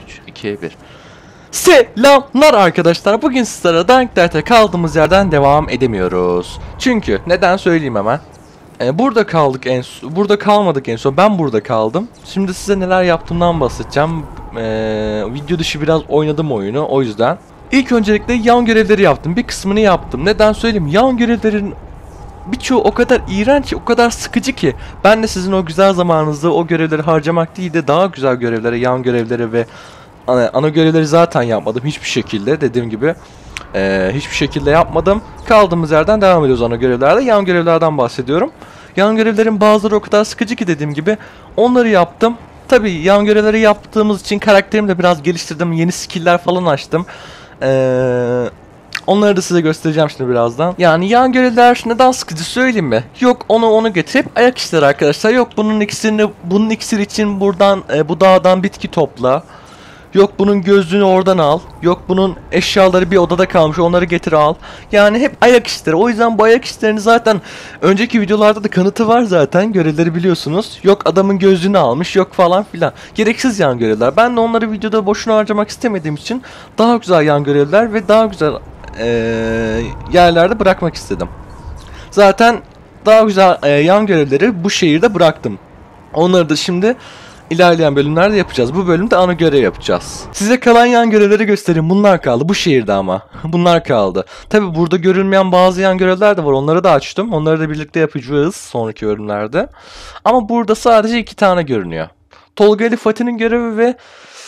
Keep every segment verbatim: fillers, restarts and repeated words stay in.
üç, iki, bir. Selamlar arkadaşlar. Bugün sizlere Dying Light'a kaldığımız yerden devam edemiyoruz. Çünkü neden söyleyeyim hemen. Ee, burada kaldık en burada kalmadık en son. Ben burada kaldım. Şimdi size neler yaptığımdan bahsedeceğim. Ee, video dışı biraz oynadım oyunu, o yüzden. İlk öncelikle yan görevleri yaptım. Bir kısmını yaptım. Neden söyleyeyim? Yan görevlerin birçoğu o kadar iğrenç, o kadar sıkıcı ki ben de sizin o güzel zamanınızı o görevleri harcamak değil de daha güzel görevlere, yan görevlere ve ana, ana görevleri zaten yapmadım hiçbir şekilde, dediğim gibi e, hiçbir şekilde yapmadım. Kaldığımız yerden devam ediyoruz ana görevlerde. Yan görevlerden bahsediyorum. Yan görevlerin bazıları o kadar sıkıcı ki, dediğim gibi onları yaptım. Tabii yan görevleri yaptığımız için karakterimi de biraz geliştirdim, yeni skill'ler falan açtım. Eee Onları da size göstereceğim şimdi birazdan. Yani yan görevler neden sıkıcı söyleyeyim mi? Yok onu onu getirip ayak işleri arkadaşlar. Yok bunun iksirini, bunun iksir için buradan e, bu dağdan bitki topla. Yok bunun gözlüğünü oradan al. Yok bunun eşyaları bir odada kalmış, onları getir al. Yani hep ayak işleri. O yüzden bu ayak işlerini zaten önceki videolarda da kanıtı var zaten. Görevleri biliyorsunuz. Yok adamın gözlüğünü almış, yok falan filan. Gereksiz yan görevler. Ben de onları videoda boşuna harcamak istemediğim için daha güzel yan görevler ve daha güzel Ee, yerlerde bırakmak istedim. Zaten daha güzel e, yan görevleri bu şehirde bıraktım. Onları da şimdi ilerleyen bölümlerde yapacağız. Bu bölümde ana görev yapacağız. Size kalan yan görevleri göstereyim. Bunlar kaldı bu şehirde ama. Bunlar kaldı. Tabi burada görülmeyen bazı yan görevler de var. Onları da açtım. Onları da birlikte yapacağız sonraki bölümlerde. Ama burada sadece iki tane görünüyor. Tolga ile Fatih'in görevi ve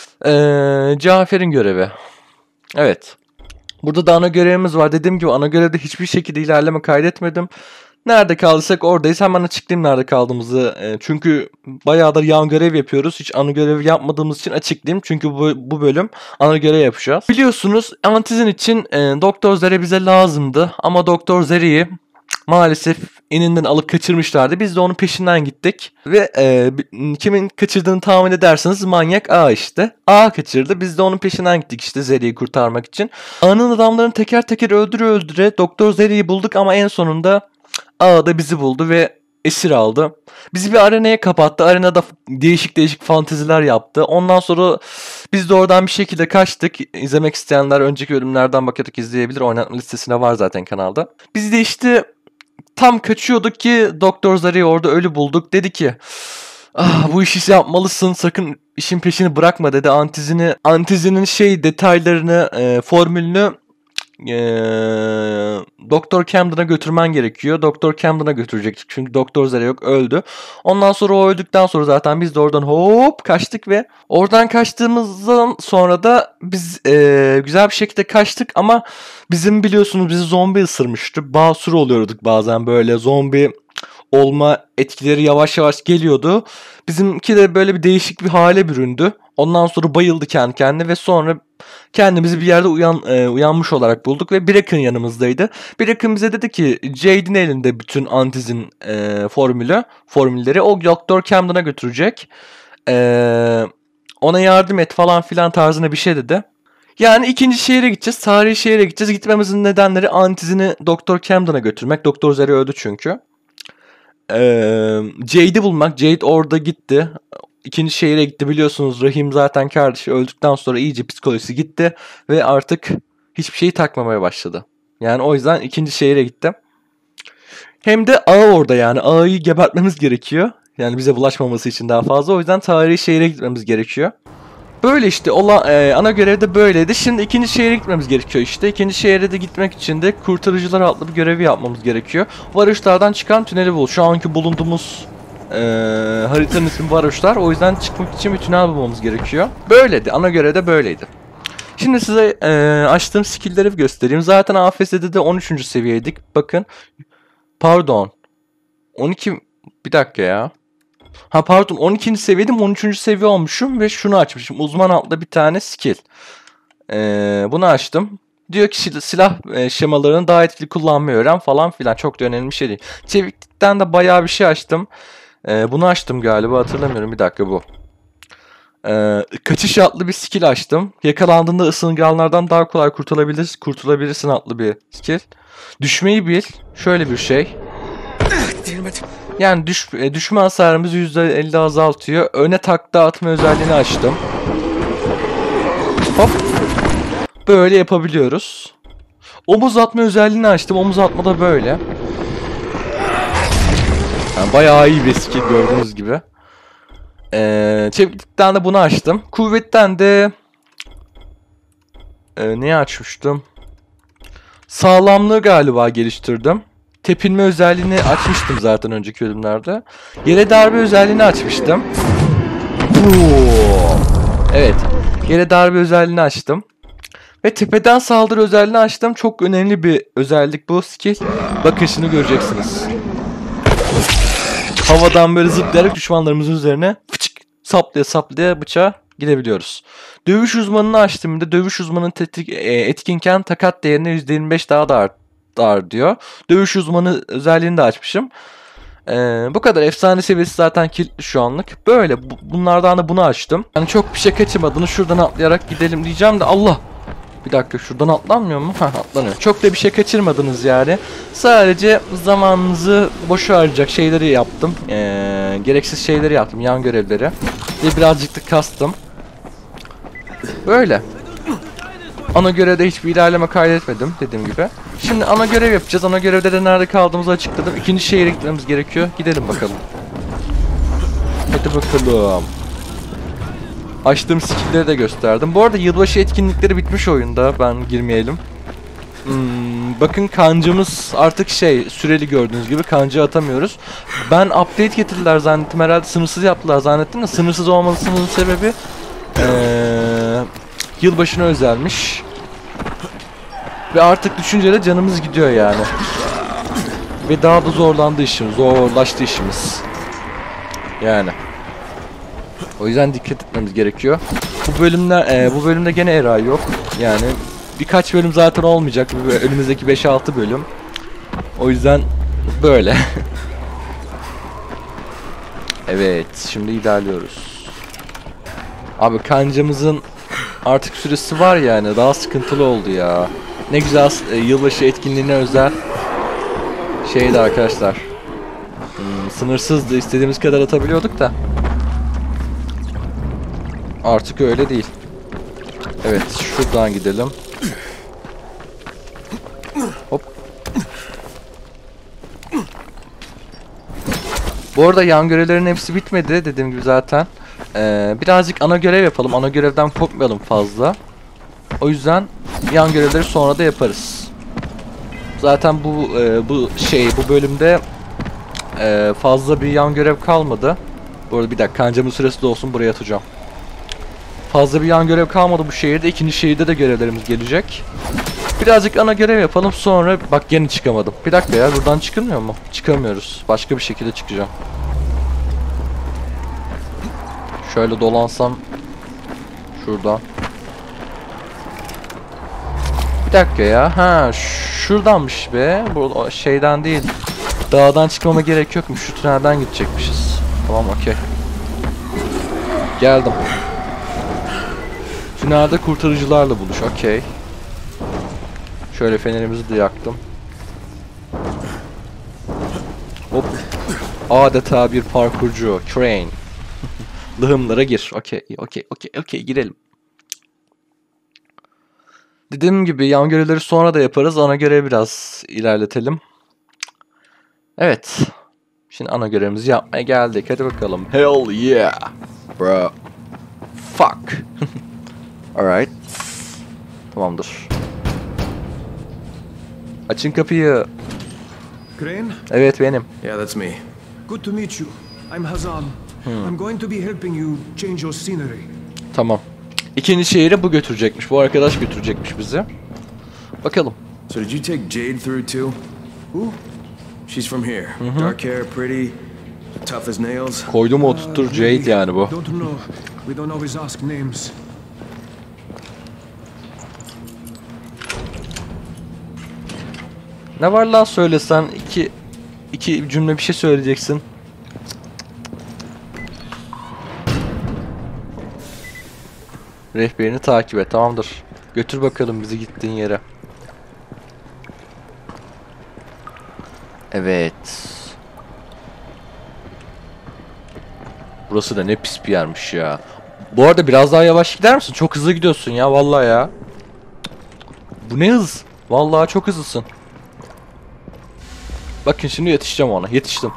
e, Cafer'in görevi. Evet. Burada da ana görevimiz var. Dediğim gibi ana görevde hiçbir şekilde ilerleme kaydetmedim. Nerede kaldıysak oradayız. Hemen açıklayayım nerede kaldığımızı. E, çünkü bayağıdır yan görev yapıyoruz. Hiç ana görev yapmadığımız için açıklayayım. Çünkü bu, bu bölüm ana görev yapacağız. Biliyorsunuz Antizin için e, Doktor Zere bize lazımdı. Ama Doktor Zere'yi maalesef eninden alıp kaçırmışlardı. Biz de onun peşinden gittik. Ve e, kimin kaçırdığını tahmin ederseniz manyak A işte. A kaçırdı. Biz de onun peşinden gittik işte Zere'yi kurtarmak için. A'nın adamlarını teker teker öldüre öldüre Doktor Zere'yi bulduk ama en sonunda A da bizi buldu ve esir aldı. Bizi bir arenaya kapattı. Arenada değişik değişik fanteziler yaptı. Ondan sonra biz de oradan bir şekilde kaçtık. İzlemek isteyenler önceki bölümlerden bakarak izleyebilir. Oynatma listesine var zaten kanalda. Biz de işte tam kaçıyorduk ki Doktor Zare'yi orada ölü bulduk. Dedi ki ah, bu işi yapmalısın, sakın işin peşini bırakma dedi. Antizini, antizinin şey detaylarını, e, formülünü e, Doktor Camden'a götürmen gerekiyor. Doktor Camden'a götürecek çünkü Doktor Zare yok, öldü. Ondan sonra o öldükten sonra zaten biz de oradan hop kaçtık ve oradan kaçtığımızdan sonra da biz e, güzel bir şekilde kaçtık ama bizim biliyorsunuz bizi zombi ısırmıştı. Basur oluyorduk bazen, böyle zombi olma etkileri yavaş yavaş geliyordu. Bizimki de böyle bir değişik bir hale büründü. Ondan sonra bayıldı kendi kendine ve sonra kendimizi bir yerde uyan, e, uyanmış olarak bulduk ve Bracken yanımızdaydı. Bracken bize dedi ki Jade'in elinde bütün Antizin e, formülü, formülleri o Doktor Camden'a götürecek. E, ona yardım et falan filan tarzına bir şey dedi. Yani ikinci şehire gideceğiz. Tarihi şehire gideceğiz. Gitmemizin nedenleri Antizini Doktor Camden'a götürmek. Doktor Zare öldü çünkü. Ee, Jade'i bulmak. Jade orada gitti. İkinci şehire gitti, biliyorsunuz. Rahim zaten kardeşi öldükten sonra iyice psikolojisi gitti. Ve artık hiçbir şeyi takmamaya başladı. Yani o yüzden ikinci şehire gitti. Hem de Ağa orada yani. Ağa'yı gebertmemiz gerekiyor. Yani bize bulaşmaması için daha fazla. O yüzden tarihi şehire gitmemiz gerekiyor. Böyle işte olan, e, ana görev de böyleydi. Şimdi ikinci şehre gitmemiz gerekiyor işte. İkinci şehre de gitmek için de kurtarıcılar adlı bir görevi yapmamız gerekiyor. Varoşlardan çıkan tüneli bul. Şu anki bulunduğumuz e, haritanın ismi Varoşlar. O yüzden çıkmak için bir tünel bulmamız gerekiyor. Böyleydi. Ana görev de böyleydi. Şimdi size e, açtığım skill'leri göstereyim. Zaten A F S'de de on üçüncü seviyeydik. Bakın. Pardon. on iki... Bir dakika ya. Ha pardon, on ikinci seviyeydim, on üçüncü seviye olmuşum ve şunu açmışım. Uzman adlı bir tane skill. Ee, bunu açtım. Diyor ki silah e, şemalarını daha etkili kullanmayı öğren falan filan. Çok da önemli bir şey değil. Çeviklikten de bayağı bir şey açtım. Ee, bunu açtım galiba, hatırlamıyorum. Bir dakika bu. Ee, kaçış adlı bir skill açtım. Yakalandığında ısınganlardan daha kolay kurtulabilir, kurtulabilirsin adlı bir skill. Düşmeyi bil. Şöyle bir şey. Yani düş, düşme hasarımızı yüzde elli azaltıyor. Öne takla atma özelliğini açtım. Hop. Böyle yapabiliyoruz. Omuz atma özelliğini açtım. Omuz atma da böyle. Yani bayağı iyi bir skill gördüğünüz gibi. Ee, çeviklikten de bunu açtım. Kuvvetten de e, neyi açmıştım? Sağlamlığı galiba geliştirdim. Tepinme özelliğini açmıştım zaten önceki bölümlerde. Yere darbe özelliğini açmıştım. Evet. Yere darbe özelliğini açtım. Ve tepeden saldırı özelliğini açtım. Çok önemli bir özellik bu skill. Bakın şimdi göreceksiniz. Havadan böyle zıplayarak düşmanlarımızın üzerine fıçık saplaya saplaya bıçağa gidebiliyoruz. Dövüş uzmanını açtığımda dövüş uzmanının tetik, e, etkinken takat değerine yüzde yirmi beş daha da artar diyor. Dövüş uzmanı özelliğini de açmışım. Ee, bu kadar. Efsane seviyesi zaten kilitli şu anlık. Böyle. Bu, bunlardan da bunu açtım. Yani çok bir şey kaçırmadığını şuradan atlayarak gidelim diyeceğim de Allah. Bir dakika, şuradan atlanmıyor mu? Hah, atlanıyor. Çok da bir şey kaçırmadınız yani. Sadece zamanınızı boşa harcayacak şeyleri yaptım. Ee, gereksiz şeyleri yaptım. Yan görevleri. Ve birazcık da kastım. Böyle. Ana görevde hiçbir ilerleme kaydetmedim dediğim gibi. Şimdi ana görev yapacağız. Ana görevde de nerede kaldığımızı açıkladım. İkinci şehre gitmemiz gerekiyor. Gidelim bakalım. Hadi bakalım. Açtığım skill'leri de gösterdim. Bu arada yılbaşı etkinlikleri bitmiş oyunda. Ben girmeyelim. Hmm, bakın kancamız artık şey, süreli gördüğünüz gibi kanca atamıyoruz. Ben update getirdiler zannettim. Herhalde sınırsız yaptılar zannettim de sınırsız olmasının sebebi ee, yılbaşına özelmiş. Ve artık düşünce de canımız gidiyor yani. Ve daha da zorlandı işimiz. Zorlaştı işimiz. Yani. O yüzden dikkat etmemiz gerekiyor. Bu bölümde e, bu bölümde gene Eray yok. Yani birkaç bölüm zaten olmayacak. Önümüzdeki beş altı bölüm. O yüzden böyle. Evet, şimdi ilerliyoruz. Abi kancamızın artık süresi var yani, daha sıkıntılı oldu ya. Ne güzel e, yılbaşı etkinliğine özel şeydi arkadaşlar. Hmm, sınırsızdı, istediğimiz kadar atabiliyorduk da. Artık öyle değil. Evet, şuradan gidelim. Hop. Bu arada yan görevlerin hepsi bitmedi dediğim gibi zaten. Ee, birazcık ana görev yapalım. Ana görevden kopmayalım fazla. O yüzden yan görevleri sonra da yaparız. Zaten bu e, bu şey bu bölümde e, fazla bir yan görev kalmadı. Bu arada bir dakika, kancamın süresi de olsun, buraya atacağım. Fazla bir yan görev kalmadı bu şehirde. İkinci şehirde de görevlerimiz gelecek. Birazcık ana görev yapalım, sonra bak yine çıkamadım. Bir dakika ya, buradan çıkılmıyor mu? Çıkamıyoruz. Başka bir şekilde çıkacağım. Şöyle dolansam şuradan. Bir dakika ya. Ha, şuradanmış be. Bu şeyden değil. Dağdan çıkmama gerek yokmuş. Şu tünelden gidecekmişiz. Tamam, okey. Geldim. Tünelde kurtarıcılarla buluş. Okey. Şöyle fenerimizi de yaktım. Hop. Adeta bir parkurcu. Crane. Lığımlara gir. Okey, okey, okey, okey, girelim. Dediğim gibi yan görevleri sonra da yaparız. Ana görevi biraz ilerletelim. Evet. Şimdi ana görevimizi yapmaya geldik. Hadi bakalım. Hell yeah. Bro. Fuck. Alright. Tamamdır. Açın kapıyı. Crane? Evet, benim. Yeah, that's me. Good to meet you. I'm Hazan. Hmm. I'm going to be helping you change your scenery. Tamam. İkinci şehire bu götürecekmiş. Bu arkadaş götürecekmiş bizi. Bakalım. So did you take Jade through too? Who? She's from here. Mm-hmm. Dark hair, pretty, tough as nails. Koydum o tuttur Jade yani bu. Don't know. We don't always ask names. Ne var lan söylesen, iki iki cümle bir şey söyleyeceksin. Rehberini takip et, tamamdır. Götür bakalım bizi gittiğin yere. Evet. Burası da ne pis bir yermiş ya. Bu arada biraz daha yavaş gider misin? Çok hızlı gidiyorsun ya vallahi ya. Bu ne hız? Vallahi çok hızlısın. Bakın şimdi yetişeceğim ona. Yetiştim.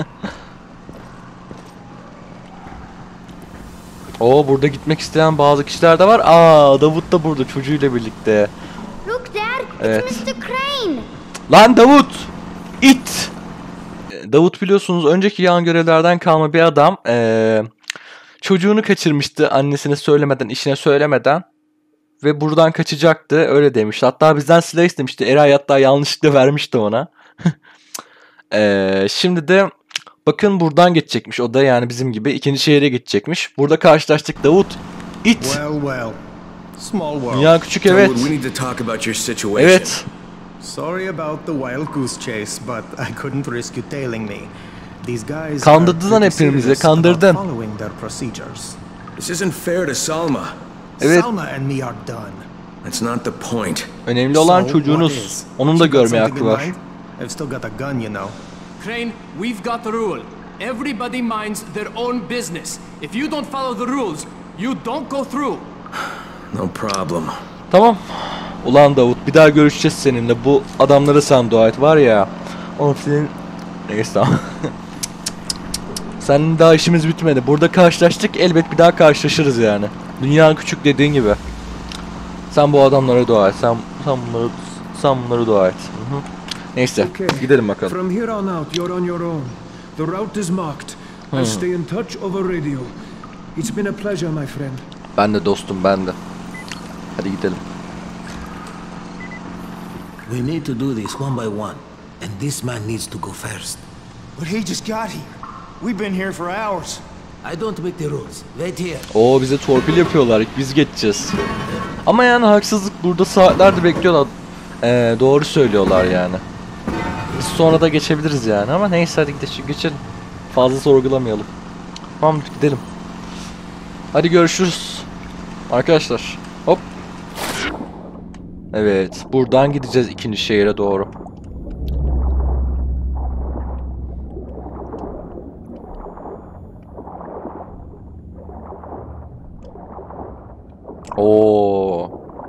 Oo, burada gitmek isteyen bazı kişiler de var. Aa, Davut da burada çocuğuyla birlikte. Look, Dad, Evet. it's mister Crane. Lan Davut! İt! Davut biliyorsunuz önceki yan görevlerden kalma bir adam. Ee, çocuğunu kaçırmıştı annesine söylemeden, işine söylemeden. Ve buradan kaçacaktı. Öyle demişti. Hatta bizden silah istemişti. Eray hatta yanlışlıkla vermişti ona. ee, şimdi de bakın buradan geçecekmiş. O da yani bizim gibi ikinci şehire geçecekmiş. Burada karşılaştık Davut. İt! Well, well. Small world. Dünya küçük, evet. Davut, we need to talk about your situation. Evet. Sorry about the wild goose chase, but I couldn't risk you tailing me. These guys Kandırdın are lan pretty hepimizi, serious kandırdın. about following their procedures. This isn't fair to Salma. Evet. Salma and me are done. That's not the point. Önemli olan So, çocuğunuz. what is? Onun da You got görmeye something hakkı in var. mind? I've still got a gun, you know. Crane, we've got the rule. Everybody minds their own business. If you don't follow the rules, you don't go through. No problem. Tamam. Ulan Davut, bir daha görüşeceğiz seninle. Bu adamlara sen dua et var ya. Oğlum senin... Neyse tamam. Senin daha işimiz bitmedi. Burada karşılaştık, elbet bir daha karşılaşırız yani. Dünya küçük dediğin gibi. Sen bu adamlara dua et. Sen, sen bunları, sen bunları dua et. Hı hı. Neyse, Okay. gidelim bakalım. From here on out, you're on your own. The route is marked. I'll stay in touch over radio. It's been a pleasure, my friend. Ben de dostum, ben de. Hadi gidelim. We need to do this one by one, and this man needs to go first. But he just got here. We've been here for hours. I don't make the rules. Wait here. Oo, bize torpil yapıyorlar. Biz geçeceğiz. Ama yani haksızlık, burada saatlerdir bekliyorlar. Ee, doğru söylüyorlar yani. Biz sonra da geçebiliriz yani ama neyse hadi geç- geçelim. Fazla sorgulamayalım. Tamam, gidelim. Hadi görüşürüz. Arkadaşlar. Hop. Evet, buradan gideceğiz ikinci şehire doğru. Oo.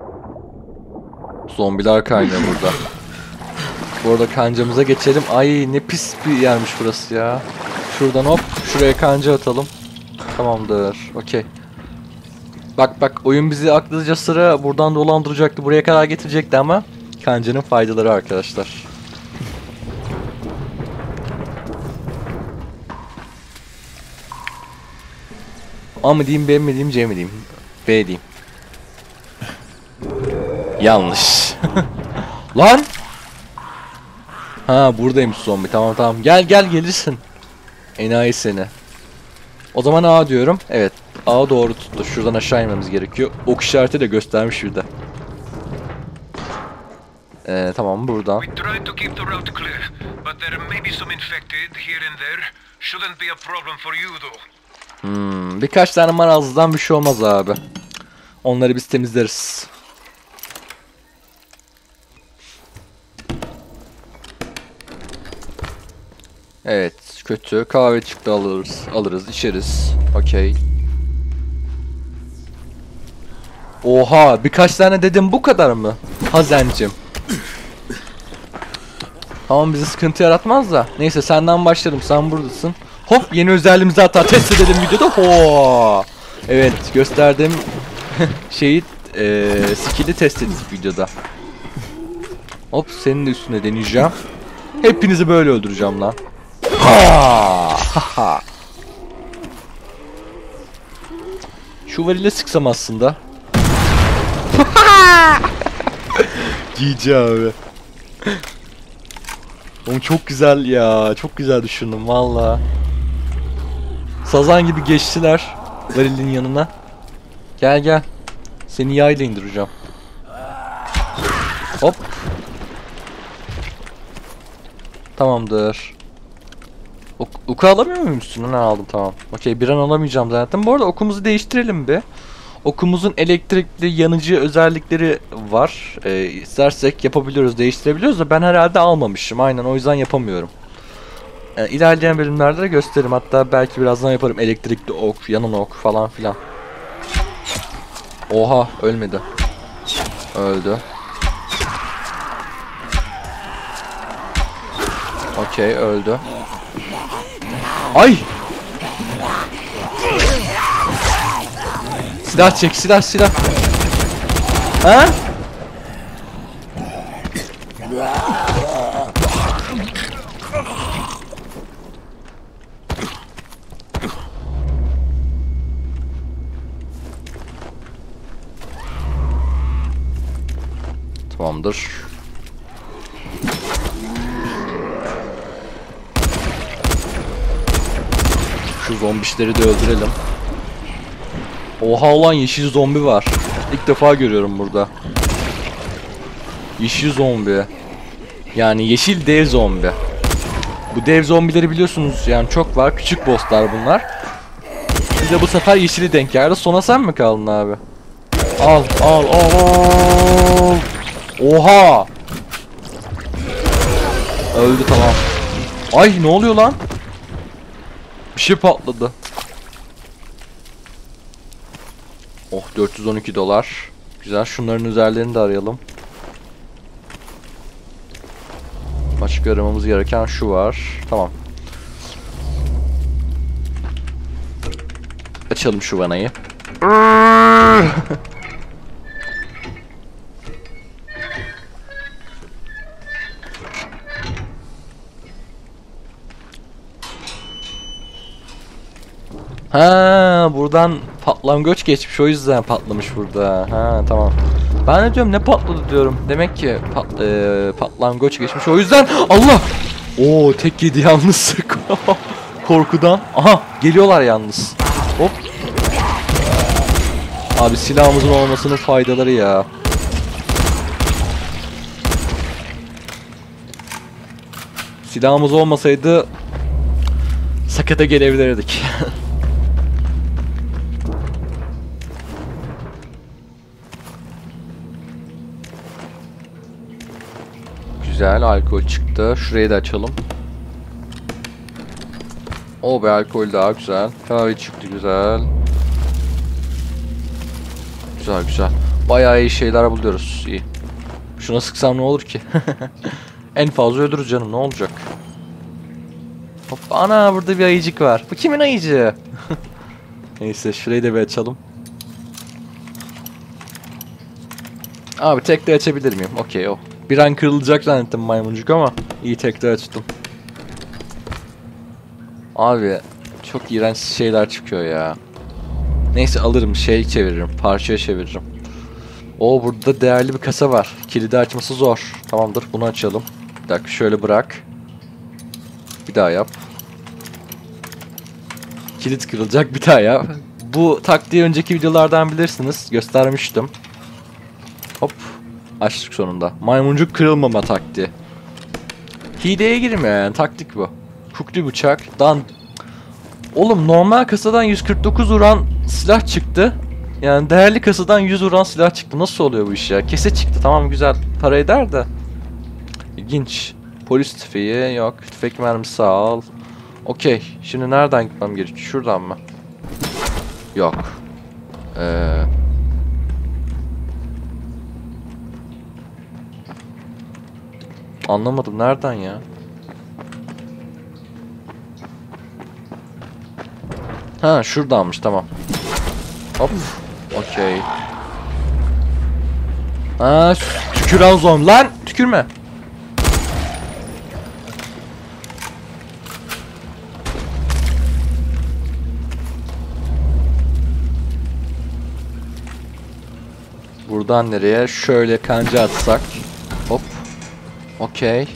Zombiler kaynıyor burada. Bu arada kancamıza geçelim. Ay ne pis bir yermiş burası ya. Şuradan hop şuraya kanca atalım. Tamamdır. Okey. Bak bak, oyun bizi akıllıca sıra buradan dolandıracaktı. Buraya kadar getirecekti ama kancanın faydaları arkadaşlar. A mı diyeyim, B mi diyeyim, C mi diyeyim? B diyeyim. Yanlış. Lan! Ha, buradaymış zombi. Tamam tamam. Gel gel gelirsin. Enayi seni. O zaman A diyorum. Evet. A doğru tuttu. Şuradan aşağı inmemiz gerekiyor. Ok işareti de göstermiş bir de. Ee, tamam buradan. We tried to keep the route clear, but there may be some infected here and there. Shouldn't be a problem for you though. Hmm, birkaç tane marazlıdan bir şey olmaz abi. Onları biz temizleriz. Evet, kötü. Kahve çıktı alırız, alırız, içeriz. Okey. Oha, birkaç tane dedim, bu kadar mı? Hazencim. Tamam, bize sıkıntı yaratmaz da. Neyse, senden başlarım, sen buradasın. Hop, yeni özelliğimizi hatta test edelim videoda. Ho! Evet, gösterdiğim şeyi, e, skill'i test ettik videoda. Hop, senin de üstüne deneyeceğim. Hepinizi böyle öldüreceğim lan. Ha! Ha! Şu varile sıksam aslında. G G abi. Oğlum çok güzel ya. Çok güzel düşündüm valla. Sazan gibi geçtiler varilin yanına. Gel gel. Seni yayla indireceğim. Hop. Tamamdır. Ok oku alamıyor muyum üstüne? Ne aldım, tamam. Okey, bir an alamayacağım zaten. Bu arada okumuzu değiştirelim bir. Okumuzun elektrikli yanıcı özellikleri var. Ee, istersek yapabiliyoruz, değiştirebiliyoruz da ben herhalde almamışım. Aynen, o yüzden yapamıyorum. Ee, ilerleyen bölümlerde de gösteririm. Hatta belki birazdan yaparım elektrikli ok, yanan ok falan filan. Oha, ölmedi. Öldü. Okey, öldü. Ay! Silah çek, silah, silah. Ha? Tamamdır. Şu zombişleri de öldürelim. Oha, olan yeşil zombi var. İlk defa görüyorum burada. Yeşil zombi. Yani yeşil dev zombi. Bu dev zombileri biliyorsunuz yani çok var. Küçük bosslar bunlar. Bize bu sefer yeşili denk geldi. Sona sen mi kaldın abi? Al al al al. Oha. Öldü, tamam. Ay, ne oluyor lan? Bir şey patladı. Oh, dört yüz on iki dolar. Güzel, şunların üzerlerini de arayalım. Başka aramamız gereken şu var. Tamam. Açalım şu vanayı. Ha, buradan patlangoç geçmiş, o yüzden patlamış burada. Ha, tamam. Ben de diyorum ne patladı diyorum. Demek ki pat, e, patlangoç geçmiş, o yüzden. Allah! Oo, tek yedi yalnız. Korkudan. Aha, geliyorlar yalnız. Hop. Abi, silahımızın olmasının faydaları ya. Silahımız olmasaydı sakata gelebilirdik. Güzel, alkol çıktı. Şurayı da açalım. O be, alkol daha güzel. Kahve çıktı, güzel. Güzel güzel. Bayağı iyi şeyler buluyoruz. İyi. Şuna sıksam ne olur ki? En fazla öldürürüz canım, ne olacak? Hop, ana, burada bir ayıcık var. Bu kimin ayıcığı? Neyse, şurayı da bir açalım. Abi, tek de açabilir miyim? Okey, o. Bir an kırılacak zannettim maymuncuk ama iyi, tek de açtım. Abi, çok iğrenç şeyler çıkıyor ya. Neyse, alırım, şey çeviririm, parçaya çeviririm. O, burada değerli bir kasa var. Kilidi açması zor. Tamamdır, bunu açalım. Bir dakika, şöyle bırak. Bir daha yap. Kilit kırılacak, bir daha yap. Bu taktiği önceki videolardan bilirsiniz. Göstermiştim. Hop. Açtık sonunda. Maymuncuk kırılmama taktiği. Hileye girmiyor yani, taktik bu. Kukli bıçak. Dan. Oğlum, normal kasadan yüz kırk dokuz vuran silah çıktı. Yani değerli kasadan yüz vuran silah çıktı. Nasıl oluyor bu iş ya? Kese çıktı, tamam, güzel. Para eder de. İlginç. Polis tüfeği yok. Tüfek mermisi al. Okey. Şimdi nereden gitmem gerekiyor? Şuradan mı? Yok. Eee... Anlamadım, nereden ya? Ha, şuradanmış, tamam. Hop. Okey. Ha, tüküren zombi lan, tükürme. Buradan nereye? Şöyle kanca atsak. Hop. Okey.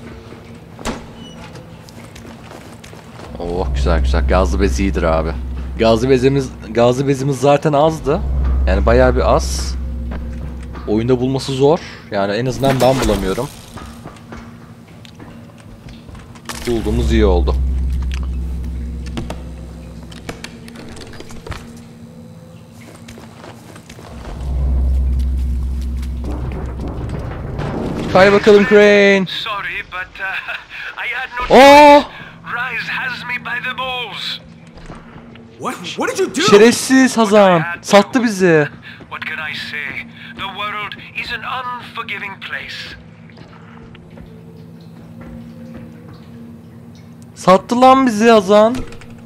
Oh, güzel güzel. Gazlı bez iyidir abi. Gazlı bezimiz, gazlı bezimiz zaten azdı. Yani bayağı bir az. Oyunda bulması zor. Yani en azından ben bulamıyorum. Bulduğumuz iyi oldu. Kay bakalım Crane. Sorry, but uh, I had no Oh! Rise has me by the balls. What? What did you do? Şerefsiz Hazan. Sattı bizi. What can okay. The world is an unforgiving place. Sattı lan bizi Hazan.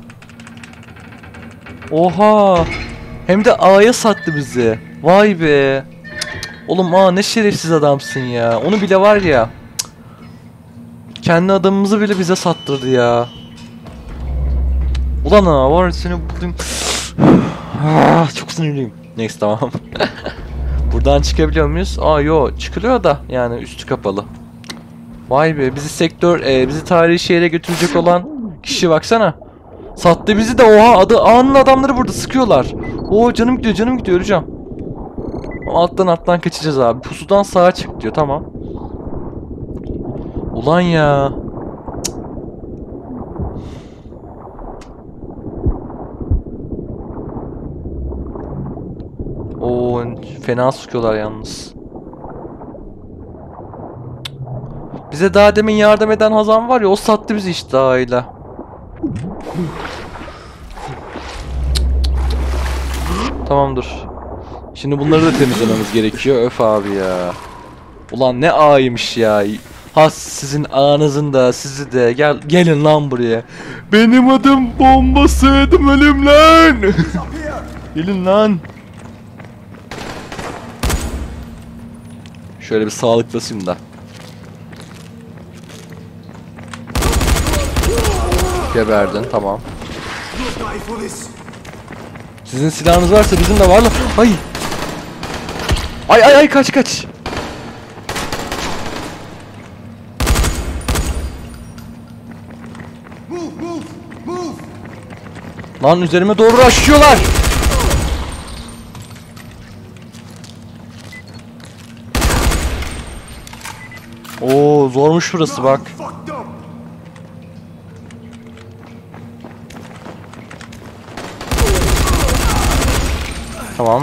Oha. Hem de A'ya sattı bizi. Vay be. Oğlum A ne şerefsiz adamsın ya. Onu bile var ya. Kendi adamımızı bile bize sattırdı ya. Ulan ha var seni buldum. Çok sinirliyim. Neyse tamam. Buradan çıkabiliyor muyuz? Aa yo çıkılıyor da yani üstü kapalı. Vay be bizi sektör e, bizi tarihi şehre götürecek olan kişi baksana. Sattı bizi de oha adı A'nın adamları burada sıkıyorlar. Oo canım gidiyor canım gidiyor öleceğim. Alttan alttan kaçacağız abi. Pusudan sağa çık diyor tamam. Ulan ya. Oo fena sıkıyorlar yalnız. Bize daha demin yardım eden Hazan var ya o sattı bizi işte aile. Tamamdır. Şimdi bunları da temizlememiz gerekiyor. Öf abi ya. Ulan ne ağaymış ya. Has sizin ağanızın da sizi de gel gelin lan buraya. Benim adım bombasıydım ölüm lan. Gelin lan. Şöyle bir sağlıklasayım da. Geberdin tamam. Sizin silahınız varsa bizim de var lan. Ay. Ay ay ay kaç kaç. Lan üzerime doğru rushlıyorlar. Oo zormuş burası bak. Tamam.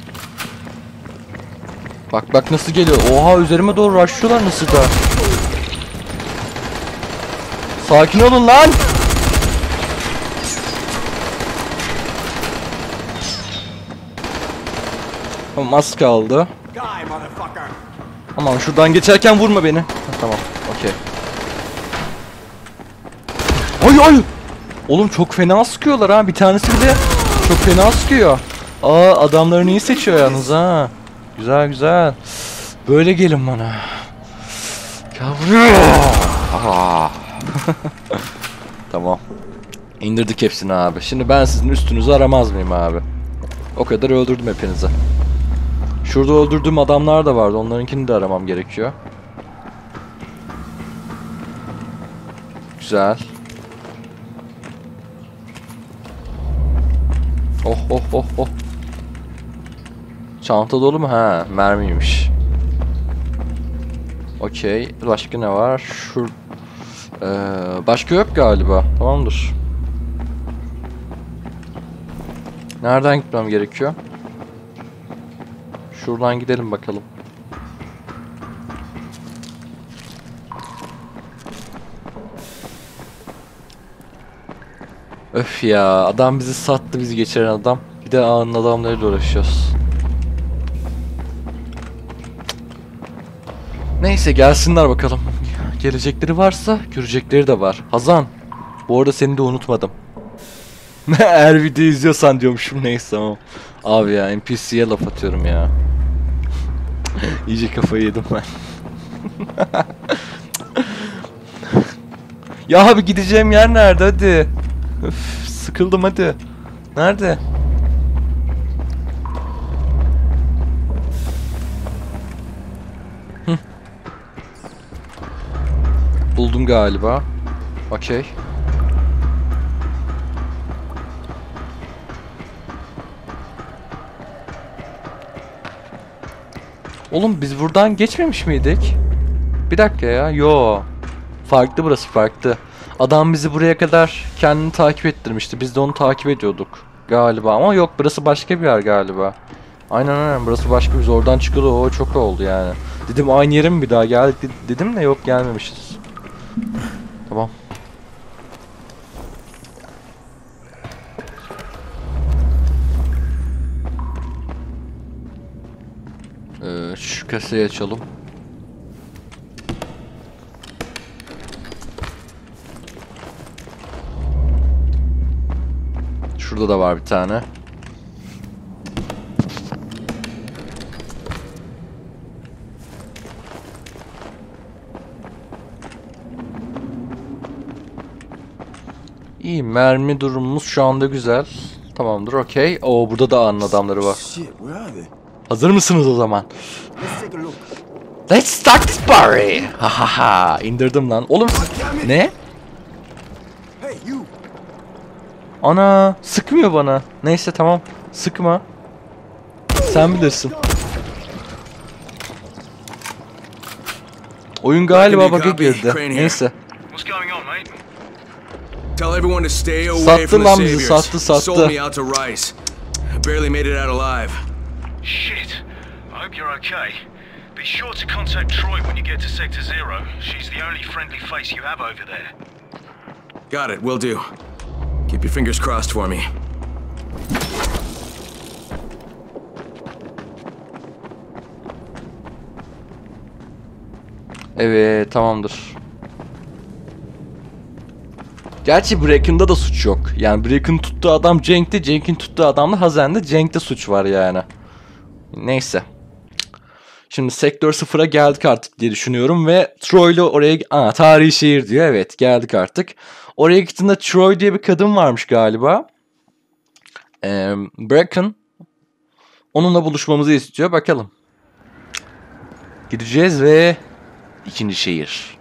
Bak bak nasıl geliyor. Oha üzerime doğru rushlıyorlar nasıl da. Sakin olun lan. Tamam az kaldı. Aman şuradan geçerken vurma beni. Ha, tamam okey. Ay ay. Oğlum çok fena sıkıyorlar ha. Bir tanesi bile çok fena sıkıyor. Aa adamlarını iyi seçiyor yalnız ha. Güzel güzel. Böyle gelin bana. Tamam. İndirdik hepsini abi. Şimdi ben sizin üstünüzü aramaz mıyım abi? O kadar öldürdüm hepinizi. Şurada öldürdüğüm adamlar da vardı. Onlarınkini de aramam gerekiyor. Güzel. Oh oh oh oh. Çanta dolu mu? Ha, mermiymiş. Okey. Başka ne var? Şur... Ee, başka yok galiba. Tamamdır. Nereden gitmem gerekiyor? Şuradan gidelim bakalım. Öf ya, adam bizi sattı, bizi geçiren adam. Bir de ağanın adamlarıyla uğraşıyoruz. Neyse gelsinler bakalım. Gelecekleri varsa görecekleri de var. Hazan, bu arada seni de unutmadım. Eğer video izliyorsan diyormuşum, neyse tamam. Abi ya N P C'ye laf atıyorum ya. İyice kafayı yedim ben. Ya abi gideceğim yer nerede hadi. Öf, sıkıldım hadi. Nerede? Hı. Buldum galiba. Okey. Oğlum biz buradan geçmemiş miydik? Bir dakika ya. Yo. Farklı burası farklı. Adam bizi buraya kadar kendini takip ettirmişti. Biz de onu takip ediyorduk galiba. Ama yok burası başka bir yer galiba. Aynen aynen burası başka bir yer. Oradan çıkıldı. O çok oldu yani. Dedim aynı yere mi bir daha geldik dedim de yok gelmemişiz. Tamam. Ee, şu kasayı açalım. Şurada da var bir tane. İyi, mermi durumumuz şu anda güzel. Tamamdır, okey. Oo, burada da A'nın adamları var. Hazır mısınız o zaman? Let's start this party. Ha ha ha. İndirdim lan. Oğlum ne? Ana, sıkmıyor bana. Neyse tamam. Sıkma. Sen bilirsin. Oyun galiba bug'a girdi. Neyse. Tell everyone to stay away from the saviors. Sattı sattı Sold me out to Rice. I barely made it out alive. Shit. I hope you're okay. Be sure to contact Troy when you get to Sector Zero. She's the only friendly face you have over there. Got it, will do. Keep your fingers crossed for me. Evet, tamamdır. Gerçi Bracken'da da suç yok. Yani Bracken tuttuğu adam Cenk'te, Cenk'in tuttuğu adam da Hazen'de. Cenk'te suç var yani. Neyse. Şimdi Sektör sıfıra geldik artık diye düşünüyorum ve Troy'la oraya... Aa, tarihi şehir diyor. Evet, geldik artık. Oraya gittiğinde Troy diye bir kadın varmış galiba. Ee, Bracken onunla buluşmamızı istiyor. Bakalım. Gideceğiz ve ikinci şehir.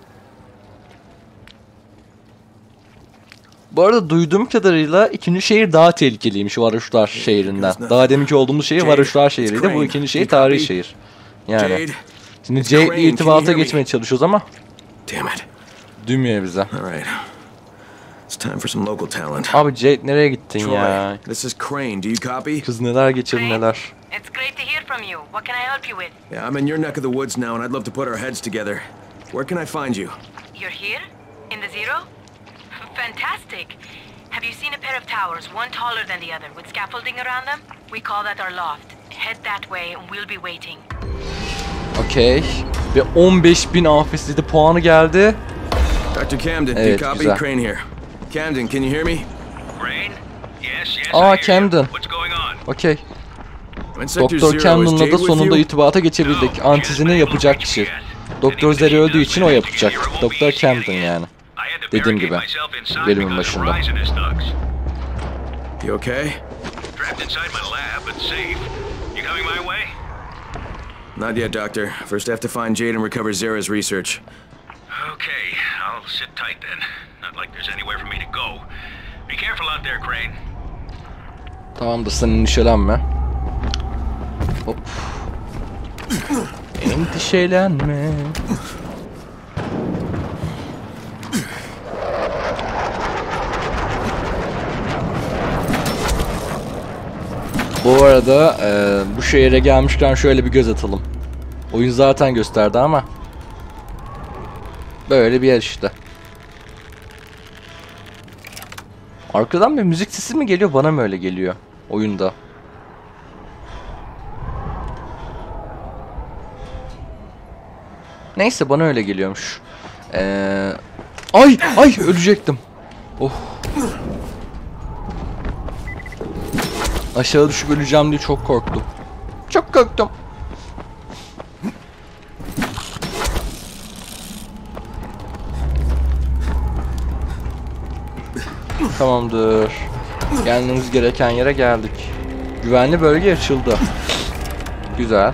Bu arada duyduğum kadarıyla ikinci şehir daha tehlikeliymiş Varoşlar şehrinden. Daha deminki olduğumuz şehir Varoşlar şehriydi. Bu ikinci şehir tarihi şehir. Yani. Şimdi Jade ile irtibata geçmeye çalışıyoruz ama duymuyor bize. Abi Jade nereye gittin ya? Kız neler geçirdi neler. It's great to hear from you. What can I help you with? Yeah, I'm in your neck of the woods now and I'd love to put our heads together. Where can I find you? You're here? In the Zero? Fantastic. Have you seen a pair of towers, one taller than the other, with scaffolding around them? We call that our loft. Head that way and we'll be waiting. Okay. Ve on beş bin afetliydi puanı geldi. Doctor Camden, evet, do you copy? güzel. Crane here. Camden, can you hear me? Crane? Yes, yes. Aa, Camden. What's going on? Okay. Doktor Camden'la da sonunda irtibata geçebildik. Antizini yapacak kişi. Doktor Zeri öldüğü için o yapacak. Doktor Camden yani. Dediğim gibi. Bölümün başında. You okay? Trapped inside my lab, but safe. You coming my way? Not yet, Doctor. First I have to find Jade and recover Zera's research. Okay, I'll sit tight then. Not like there's anywhere for me to go. Be careful out there, Crane. Tamamdır, sen endişelenme. Hop. Endişelenme. Bu arada e, bu şehire gelmişken şöyle bir göz atalım. Oyun zaten gösterdi ama böyle bir yer işte. Arkadan bir müzik sesi mi geliyor, bana mı öyle geliyor oyunda? Neyse, bana öyle geliyormuş. Ee... Ay ay ölecektim. Oh. Aşağı düşüp öleceğim diye çok korktum. Çok korktum. Tamamdır. Gelmemiz gereken yere geldik. Güvenli bölge açıldı. Güzel.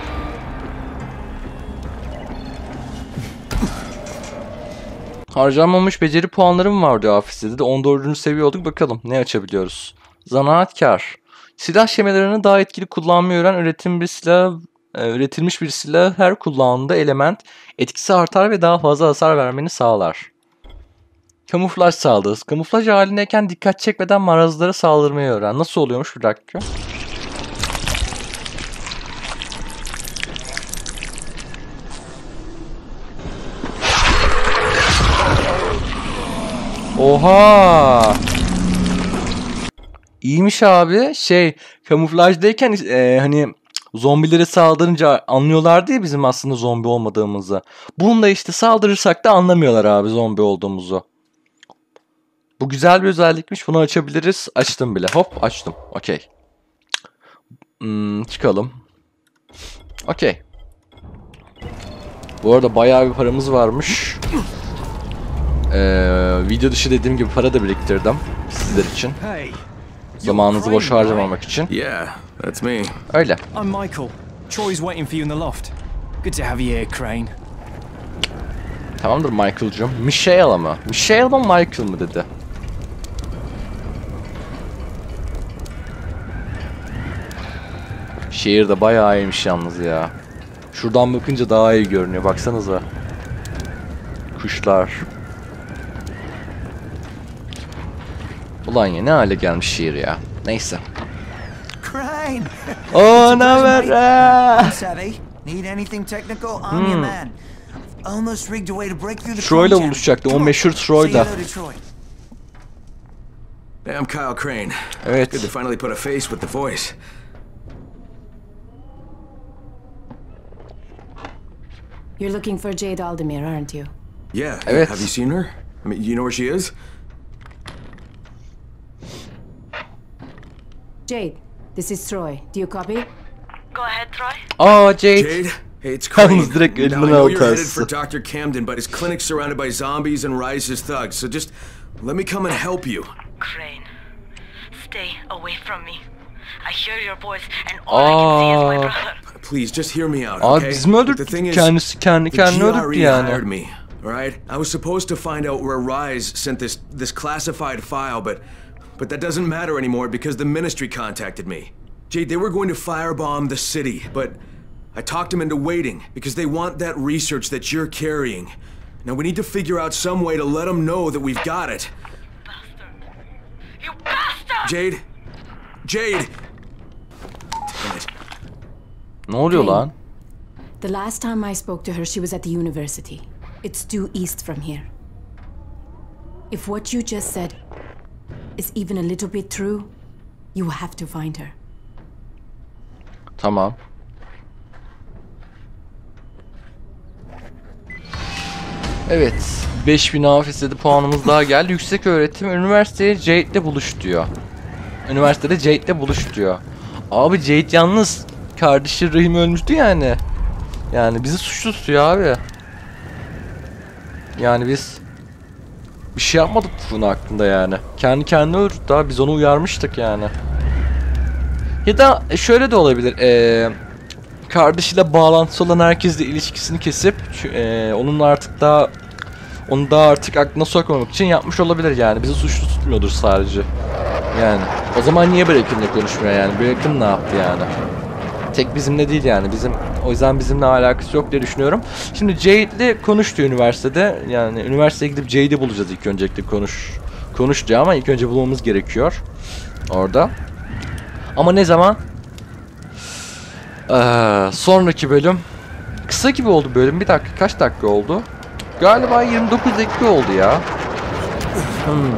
Harcanmamış beceri puanlarım var diyor Hafiz'de de. on dördüncü seviye olduk. Bakalım ne açabiliyoruz. Zanaatkar. Silah şemelerini daha etkili kullanmayı öğren. Üretim bir silah, e, üretilmiş bir silah her kullandığında element etkisi artar ve daha fazla hasar vermeni sağlar. Kamuflaj sağlığı. Kamuflaj halindeyken dikkat çekmeden marazlara saldırmayı öğren. Nasıl oluyormuş, bir dakika. Oha! İyiymiş abi. Şey, kamuflajdayken e, hani Zombilere saldırınca anlıyorlar diye bizim aslında zombi olmadığımızı. Bunda işte saldırırsak da anlamıyorlar abi zombi olduğumuzu. Bu güzel bir özellikmiş. Bunu açabiliriz. Açtım bile. Hop açtım. Okey. Hmm, çıkalım. Okey. Bu arada bayağı bir paramız varmış. Ee, video dışı dediğim gibi para da biriktirdim sizler için. Zamanınızı boş harcamamak için. Yeah, that's me. Öyle. I'm Michael. Troy's waiting for you in the loft. Good to have you here, Crane. Tamamdır Michael'cığım. Michelle mı? Michelle mı Michael mı dedi. Şehir de bayağı iyiymiş yalnız ya. Şuradan bakınca daha iyi görünüyor. Baksanıza. Kuşlar. Ulan ya ne hale gelmiş şehir ya. Neyse. Crane! Oh ne haber? I'm savvy. Need anything technical? I'm your man. Almost rigged a way to break through the Troy'la jam. buluşacaktı. O Come on, meşhur say Troy'da. hello to Troy. Hey, I'm Kyle Crane. Evet. Good to finally put a face with the voice. You're looking for Jade Aldemir, aren't you? Yeah. Evet. Have you seen her? I mean, you know where she is? Jade, this is Troy. Do you copy? Go ahead, Troy. Aa Jade. Jade? Hey, it's Crane. Yalnız direkt Now, I elinden know al you're headed tersi. for Doctor Camden, but his clinic's surrounded by zombies and Rise's thugs, so just let me come and help you. Crane, stay away from me. I hear your voice and all I can see is my Aa. brother. Please, just hear me out, Abi okay? biz mi Look, the öldürdük? thing is, Kendisi kendi the kendini G R öldürdü E yani. hired me, alright? I was supposed to find out where Rise sent this this classified file, but but that doesn't matter anymore because the Ministry contacted me. Jade, they were going to firebomb the city, but I talked them into waiting because they want that research that you're carrying. Now we need to figure out some way to let them know that we've got it. Bastard! You bastard! Jade? Jade! Damn it. Ne oluyor lan? The last time I spoke to her, she was at the university. It's due east from here. If what you just said is even a little bit true, you have to find her. Tamam. Evet. beş bin hafızede puanımız daha geldi. Yüksek öğretim üniversiteye Jade'le buluş diyor. Üniversitede Jade'le buluş diyor. Abi Jade yalnız kardeşi Rahim ölmüştü yani. Yani bizi suçlu tutuyor abi. Yani biz bir şey yapmadık bunun hakkında yani. Kendi kendine öldürdü daha, biz onu uyarmıştık yani. Ya da şöyle de olabilir. Ee, kardeşiyle bağlantısı olan herkesle ilişkisini kesip e, onunla artık daha onu daha artık aklına sokmamak için yapmış olabilir yani. Bizi suçlu tutmuyordur sadece. Yani o zaman niye Braken'le konuşmuyor yani? Braken ne yaptı yani? Tek bizimle değil yani. Bizim o yüzden bizimle alakası yok diye düşünüyorum. Şimdi Jade'le konuştu üniversitede. Yani üniversiteye gidip Jade'i bulacağız ilk öncelikle konuş konuş diyor ama ilk önce bulmamız gerekiyor orada. Ama ne zaman? Ee, sonraki bölüm kısa gibi oldu bölüm. Bir dakika, kaç dakika oldu? Galiba yirmi dokuz dakika oldu ya. Hmm.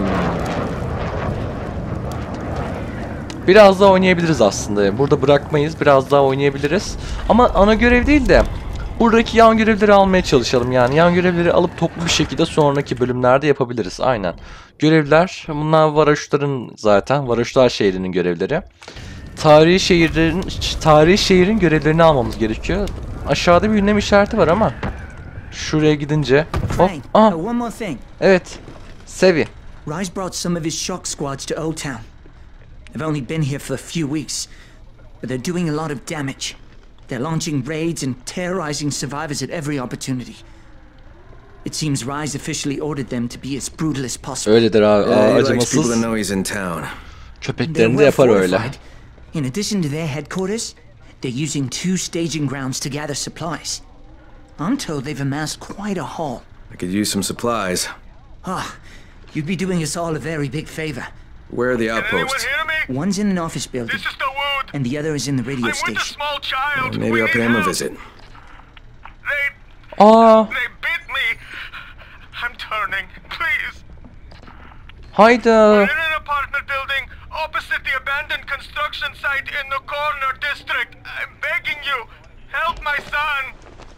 Biraz daha oynayabiliriz aslında. Burada bırakmayız. Biraz daha oynayabiliriz. Ama ana görev değil de buradaki yan görevleri almaya çalışalım. Yani yan görevleri alıp toplu bir şekilde sonraki bölümlerde yapabiliriz. Aynen. Görevler. Bunlar varoşların zaten. Varoşlar şehrinin görevleri. Tarihi şehirlerin tarihi şehrin görevlerini almamız gerekiyor. Aşağıda bir ünlem işareti var ama şuraya gidince hop. Aha. one more thing. Evet. Sevi. Rise brought some of his shock squads to Old Town. They've only been here for a few weeks, but they're doing a lot of damage. They're launching raids and terrorizing survivors at every opportunity. It seems Rise officially ordered them to be as brutal as possible. Öyledir abi. Yeah, Aa, he likes people acımasız. to know he's in town. Köpeklerini de yapar öyle. In addition to their headquarters, they're using two staging grounds to gather supplies. I'm told they've amassed quite a haul. I could use some supplies. Ah, you'd be doing us all a very big favor. Where are the Can anyone outposts? hear me? One's in an office building, This is the Wood. and the other is in the radio I'm with a station. small child. Maybe We I'll need pay him a help. visit. They Aa, they bit me. I'm turning. Please. hayda. We're in an apartment building opposite the abandoned construction site in the corner district. I'm begging you, help my son.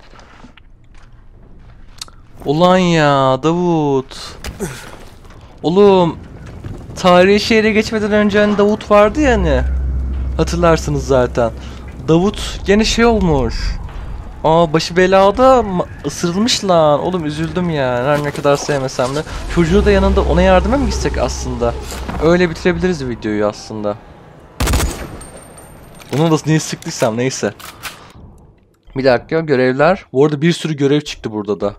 Ulan ya Davut. Oğlum tarihi şehre geçmeden önce hani Davut vardı ya hani. Hatırlarsınız zaten. Davut gene şey olmuş. Aa başı belada ısırılmış lan. Oğlum üzüldüm ya. Her ne kadar sevmesem de. Çocuğu da yanında, ona yardıma mı gitsek aslında? Öyle bitirebiliriz videoyu aslında. Bunu da niye sıktıysam neyse. Bir dakika, görevler. Bu arada bir sürü görev çıktı burada da.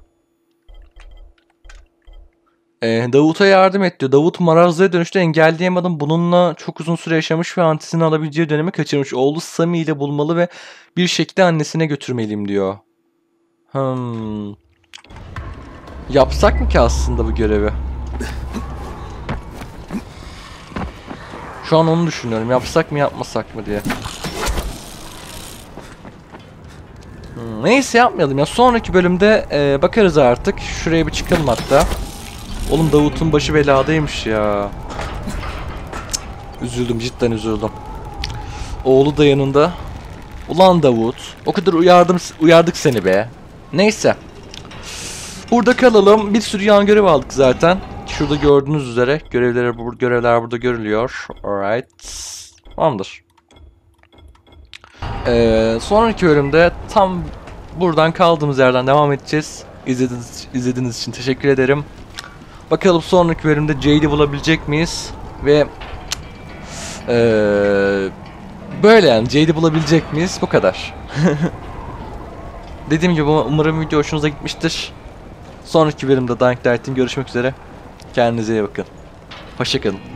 Ee, Davut'a yardım et diyor. Davut marazlıya dönüştü, engelleyemedim. Bununla çok uzun süre yaşamış ve antisini alabileceği dönemi kaçırmış. Oğlu Sammy ile bulmalı ve bir şekilde annesine götürmeliyim diyor. Hmm. Yapsak mı ki aslında bu görevi? Şu an onu düşünüyorum. Yapsak mı yapmasak mı diye. Hmm, neyse yapmayalım ya. Sonraki bölümde e, bakarız artık. Şuraya bir çıkalım hatta. Oğlum Davut'un başı beladaymış ya. Üzüldüm, cidden üzüldüm. Oğlu da yanında. Ulan Davut, o kadar uyardım, uyardık seni be. Neyse. Burada kalalım. Bir sürü yan görev aldık zaten. Şurada gördüğünüz üzere görevler, görevler burada görülüyor. Alright. Tamamdır. Ee, sonraki bölümde tam buradan kaldığımız yerden devam edeceğiz. İzlediğiniz, izlediğiniz için teşekkür ederim. Bakalım sonraki bölümde Jade'i bulabilecek miyiz? Ve ee, böyle yani Jade'i bulabilecek miyiz? Bu kadar. Dediğim gibi umarım video hoşunuza gitmiştir. Sonraki bölümde Dying Light'in görüşmek üzere. Kendinize iyi bakın. Hoşça kalın.